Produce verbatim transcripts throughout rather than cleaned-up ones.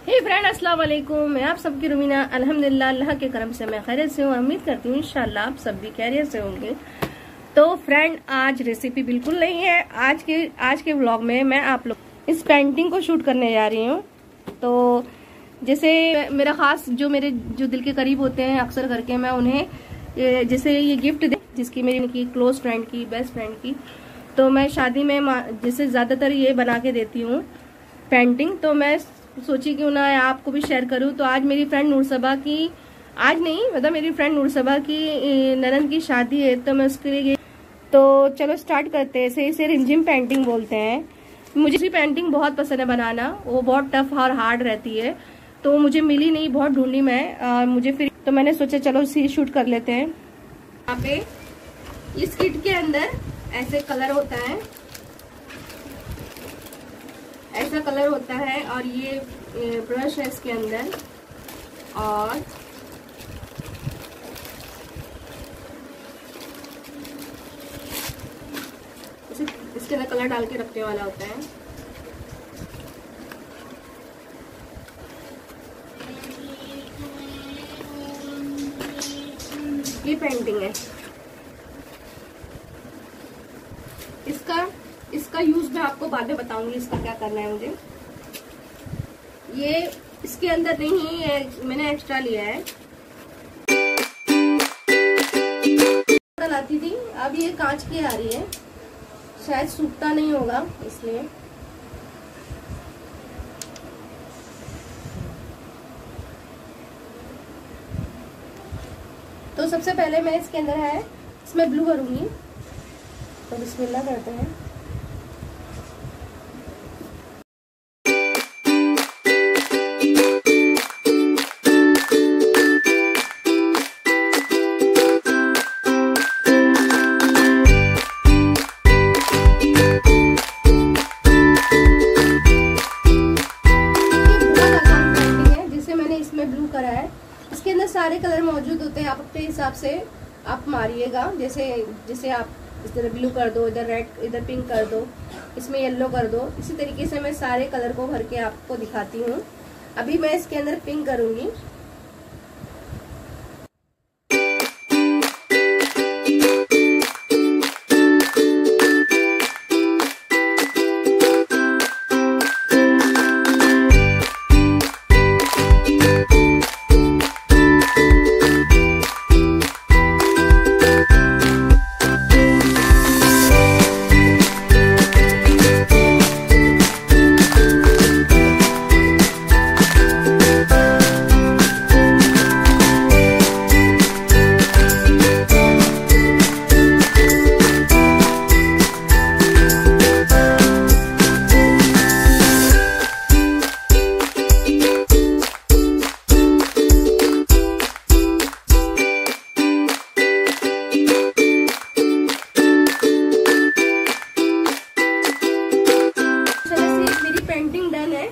हे friend, अस्सलाम वालेकुम। मैं आप सबकी रुमीना अल्हम्दुलिल्लाह अल्लाह के करम से मैं खैरियत से हूँ। उम्मीद करती हूँ इंशाल्लाह आप सब भी खैरियत से होंगे। तो फ्रेंड, आज रेसिपी बिल्कुल नहीं है। आज के आज के व्लॉग में मैं आप लोग इस पेंटिंग को शूट करने जा रही हूँ। तो जैसे मेरा खास जो मेरे जो दिल के करीब होते हैं, अक्सर करके मैं उन्हें जैसे ये गिफ्ट दे, जिसकी मेरी की क्लोज फ्रेंड की, बेस्ट फ्रेंड की, तो मैं शादी में जैसे ज़्यादातर ये बना के देती हूँ पेंटिंग। तो मैं सोची क्यों ना आपको भी शेयर करूँ। तो आज मेरी फ्रेंड नूरसबा की, आज नहीं मतलब मेरी फ्रेंड नूरसबा की ननद की शादी है, तो मैं उसके लिए, तो चलो स्टार्ट करते हैं। इसे इसे रिमझिम पेंटिंग बोलते हैं। मुझे इसी पेंटिंग बहुत पसंद है बनाना, वो बहुत टफ और हार्ड रहती है, तो मुझे मिली नहीं, बहुत ढूंढी मैं, आ, मुझे फिर तो मैंने सोचा चलो इसी शूट कर लेते हैं। यहाँ पे इस किट के अंदर ऐसे कलर होता है, ऐसा कलर होता है, और ये ब्रश है इसके अंदर, और इसके अंदर कलर डाल के रखने वाला होता है। ये पेंटिंग है। इसका इसका यूज मैं आपको बाद में बताऊंगी, इसका क्या करना है मुझे। ये इसके अंदर नहीं है, मैंने एक्स्ट्रा लिया है। लाती थी, अब ये कांच की आ रही है, शायद सूखता नहीं होगा इसलिए। तो सबसे पहले मैं इसके अंदर है, इसमें ब्लू करूंगी। तो बिस्मिल्लाह करते हैं। ब्लू करा है, इसके अंदर सारे कलर मौजूद होते हैं। आप अपने हिसाब से आप मारिएगा, जैसे जैसे आप इस तरह ब्लू कर दो, इधर रेड, इधर पिंक कर दो, इसमें येलो कर दो। इसी तरीके से मैं सारे कलर को भर के आपको दिखाती हूँ। अभी मैं इसके अंदर पिंक करूंगी। पेंटिंग डन है,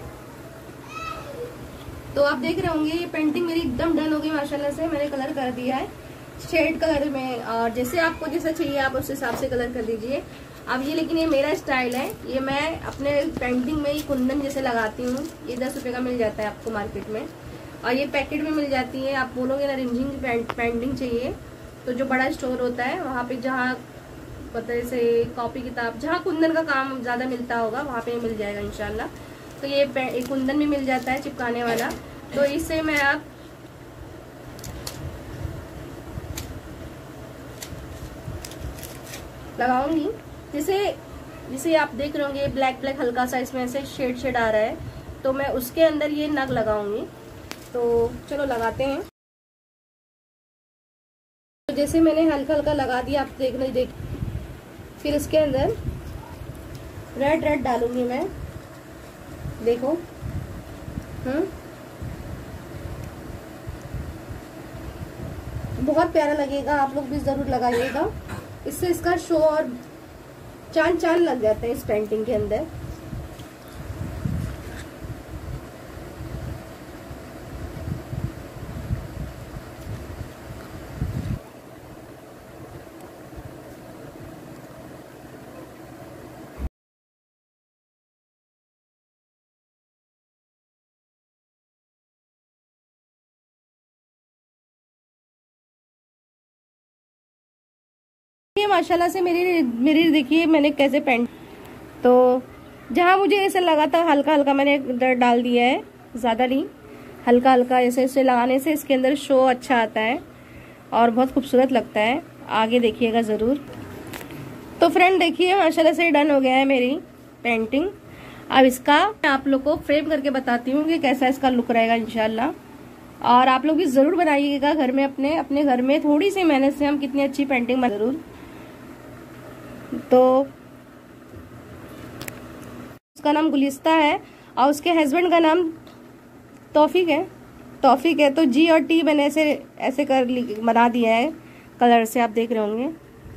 तो आप देख रहे होंगे ये पेंटिंग मेरी एकदम डन हो गई माशाल्लाह से। मैंने कलर कर दिया है शेड कलर में, और जैसे आपको जैसा चाहिए आप उस हिसाब से कलर कर दीजिए। अब ये, लेकिन ये मेरा स्टाइल है, ये मैं अपने पेंटिंग में ही कुंदन जैसे लगाती हूँ। ये दस रुपए का मिल जाता है आपको मार्केट में, और ये पैकेट में मिल जाती है। आप बोलोगे ना रिमझिम की पेंटिंग चाहिए, तो जो बड़ा स्टोर होता है वहाँ पे, जहाँ पता से कॉपी किताब, जहाँ कुंदन का काम ज्यादा मिलता होगा वहाँ पे मिल जाएगा इंशाल्लाह। तो ये एक कुंदन भी मिल जाता है चिपकाने वाला, तो इससे मैं आप लगाऊंगी। जैसे जिसे आप देख रहे होंगे ब्लैक ब्लैक हल्का सा इसमें से शेड शेड आ रहा है, तो मैं उसके अंदर ये नग लगाऊंगी। तो चलो लगाते हैं। तो जैसे मैंने हल्का हल्का लगा दिया, आप देख रहे देख फिर इसके अंदर रेड रेड डालूंगी मैं, देखो। हम्म बहुत प्यारा लगेगा, आप लोग भी जरूर लगाइएगा। इससे इसका शो और चांद चांद लग जाता है इस पेंटिंग के अंदर। देखिए माशाल्लाह से मेरी मेरी देखिए मैंने कैसे पेंट, तो जहाँ मुझे ऐसा लगा था हल्का हल्का मैंने डाल दिया है, ज़्यादा नहीं, हल्का हल्का ऐसे ऐसे लगाने से इसके अंदर शो अच्छा आता है और बहुत खूबसूरत लगता है। आगे देखिएगा ज़रूर। तो फ्रेंड देखिए माशाल्लाह से डन हो गया है मेरी पेंटिंग। अब इसका मैं आप लोग को फ्रेम करके बताती हूँ कि कैसा इसका लुक रहेगा इंशाल्लाह। और आप लोग भी ज़रूर बनाइएगा घर में, अपने अपने घर में थोड़ी सी मेहनत से हम कितनी अच्छी पेंटिंग बना ज़रूर। तो उसका नाम गुलिस्ता है और उसके हस्बैंड का नाम तौफीक है। तौफीक है तो जी और टी मैंने ऐसे ऐसे कर बना दिया है कलर से, आप देख रहे होंगे।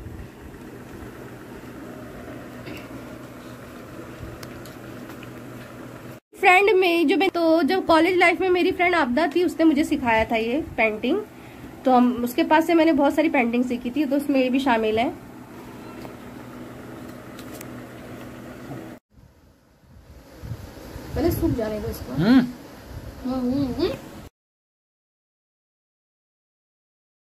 फ्रेंड में जो मैं तो जब कॉलेज लाइफ में मेरी फ्रेंड आपदा थी, उसने मुझे सिखाया था ये पेंटिंग, तो हम उसके पास से मैंने बहुत सारी पेंटिंग सीखी थी, तो उसमें ये भी शामिल है। पहले सूख जाने दो इसको। हम्म हम्म